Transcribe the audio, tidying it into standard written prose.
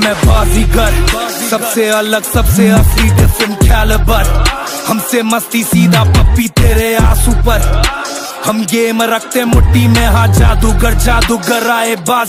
मैं बाजीगर, सबसे अलग सबसे असली डिफरेंट कैलिबर। हमसे मस्ती सीधा पप्पी तेरे आंसू पर, हम गेम रखते मुट्ठी में, हाँ जादूगर जादूगर आए बाज।